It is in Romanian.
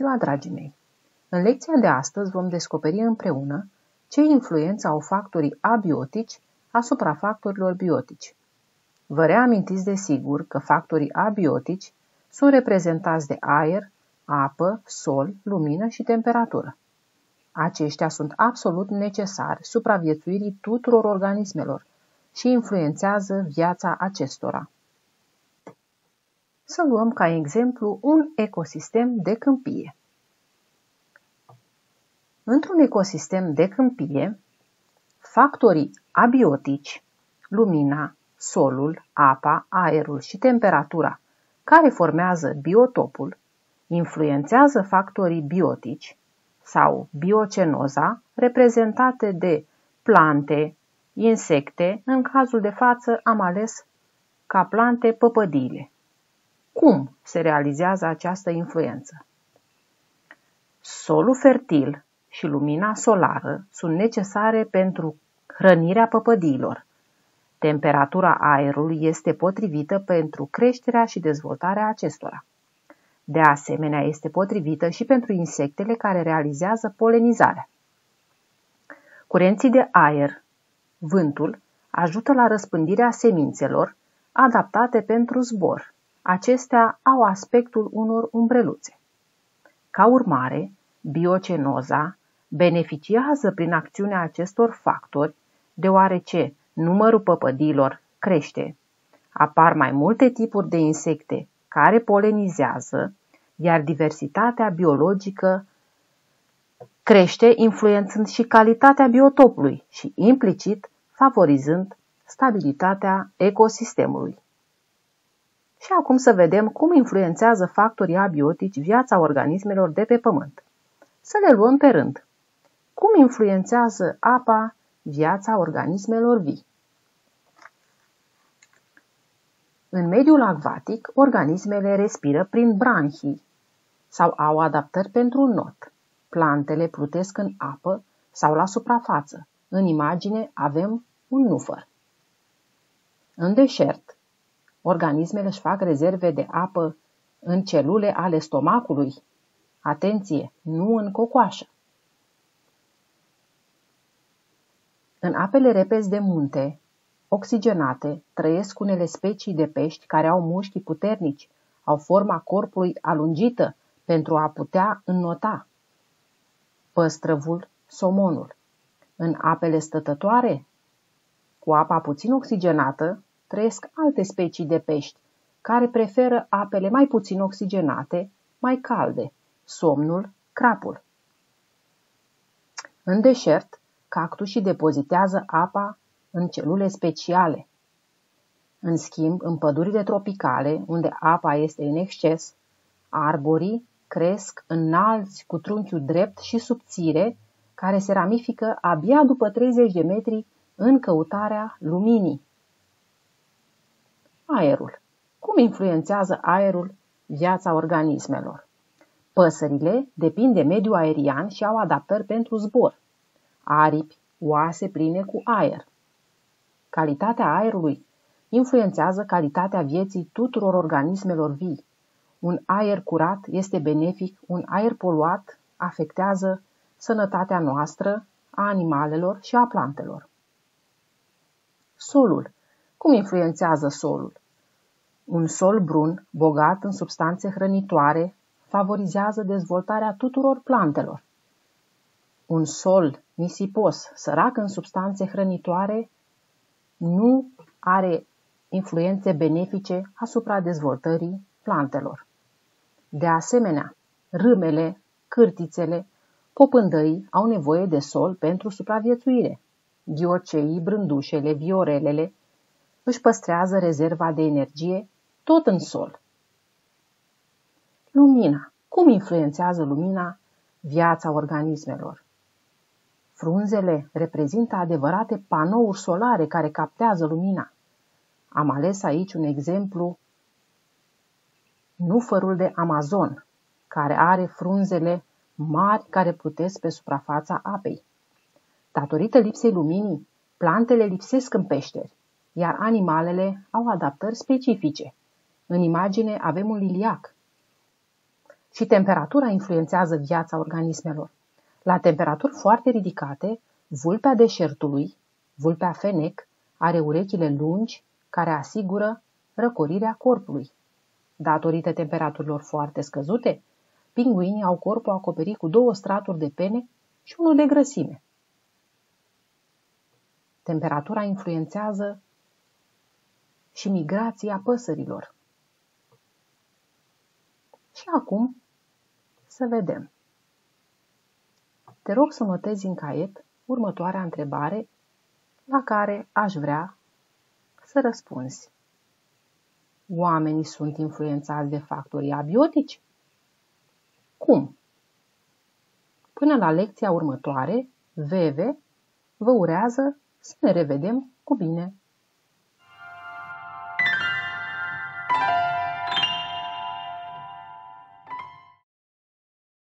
ziua, dragii mei! În lecția de astăzi vom descoperi împreună ce influență au factorii abiotici asupra factorilor biotici. Vă reamintiți desigur că factorii abiotici sunt reprezentați de aer, apă, sol, lumină și temperatură. Aceștia sunt absolut necesari supraviețuirii tuturor organismelor și influențează viața acestora. Să luăm ca exemplu un ecosistem de câmpie. Într-un ecosistem de câmpie, factorii abiotici, lumina, solul, apa, aerul și temperatura, care formează biotopul, influențează factorii biotici sau biocenoza, reprezentate de plante, insecte, în cazul de față am ales ca plante păpădiile. Cum se realizează această influență? Solul fertil și lumina solară sunt necesare pentru hrănirea păpădiilor. Temperatura aerului este potrivită pentru creșterea și dezvoltarea acestora. De asemenea, este potrivită și pentru insectele care realizează polenizarea. Curenții de aer, vântul, ajută la răspândirea semințelor adaptate pentru zbor. Acestea au aspectul unor umbreluțe. Ca urmare, biocenoza beneficiază prin acțiunea acestor factori, deoarece numărul păpădiilor crește, apar mai multe tipuri de insecte care polenizează, iar diversitatea biologică crește, influențând și calitatea biotopului și implicit favorizând stabilitatea ecosistemului. Și acum să vedem cum influențează factorii abiotici viața organismelor de pe pământ. Să le luăm pe rând. Cum influențează apa viața organismelor vii? În mediul acvatic, organismele respiră prin branhii sau au adaptări pentru not. Plantele plutesc în apă sau la suprafață. În imagine avem un nufăr. În deșert, organismele își fac rezerve de apă în celule ale stomacului. Atenție, nu în cocoașă. În apele repezi de munte, oxigenate, trăiesc unele specii de pești care au mușchi puternici, au forma corpului alungită pentru a putea înnota. Păstrăvul, somonul. În apele stătătoare, cu apa puțin oxigenată, trăiesc alte specii de pești, care preferă apele mai puțin oxigenate, mai calde, somnul, crapul. În deșert, cactusii depozitează apa în celule speciale. În schimb, în pădurile tropicale, unde apa este în exces, arborii cresc înalți cu trunchiul drept și subțire, care se ramifică abia după 30 de metri în căutarea luminii. Aerul. Cum influențează aerul viața organismelor? Păsările depind de mediul aerian și au adaptări pentru zbor. Aripi, oase pline cu aer. Calitatea aerului influențează calitatea vieții tuturor organismelor vii. Un aer curat este benefic, un aer poluat afectează sănătatea noastră, a animalelor și a plantelor. Solul. Cum influențează solul? Un sol brun, bogat în substanțe hrănitoare, favorizează dezvoltarea tuturor plantelor. Un sol nisipos, sărac în substanțe hrănitoare, nu are influențe benefice asupra dezvoltării plantelor. De asemenea, râmele, cârtițele, popândării au nevoie de sol pentru supraviețuire. Ghioceii, brândușele, viorelele își păstrează rezerva de energie tot în sol. Lumina. Cum influențează lumina viața organismelor? Frunzele reprezintă adevărate panouri solare care captează lumina. Am ales aici un exemplu, nufărul de Amazon, care are frunzele mari care plutesc pe suprafața apei. Datorită lipsei luminii, plantele lipsesc în peșteri, iar animalele au adaptări specifice. În imagine avem un liliac. Și temperatura influențează viața organismelor. La temperaturi foarte ridicate, vulpea deșertului, vulpea fenec, are urechile lungi care asigură răcorirea corpului. Datorită temperaturilor foarte scăzute, pinguinii au corpul acoperit cu 2 straturi de pene și unul de grăsime. Temperatura influențează și migrația păsărilor. Și acum să vedem. Te rog să notezi în caiet următoarea întrebare la care aș vrea să răspunzi. Oamenii sunt influențați de factorii abiotici? Cum? Până la lecția următoare, Veve vă urează să ne revedem cu bine.